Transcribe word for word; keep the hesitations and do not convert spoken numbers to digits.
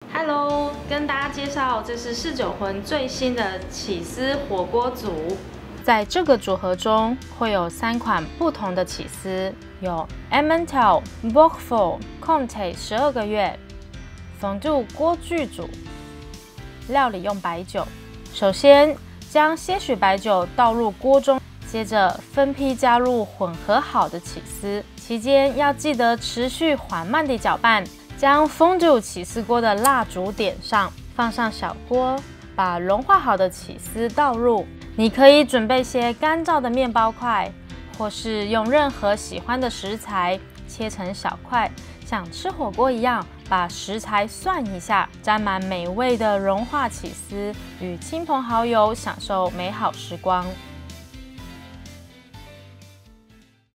Hello，跟大家介绍，这是四九荤最新的起司火锅组。在这个组合中会有三款不同的起司，有 Emmental、Roquefort、Comté 十二个月、冯杜锅具组。料理用白酒，首先将些许白酒倒入锅中，接着分批加入混合好的起司，期间要记得持续缓慢地搅拌。将风杜起司锅的蜡烛点上，放上小锅，把融化好的起司倒入。你可以准备些干燥的面包块，或是用任何喜欢的食材切成小块，像吃火锅一样，把食材涮一下，沾满美味的融化起司，与亲朋好友享受美好时光。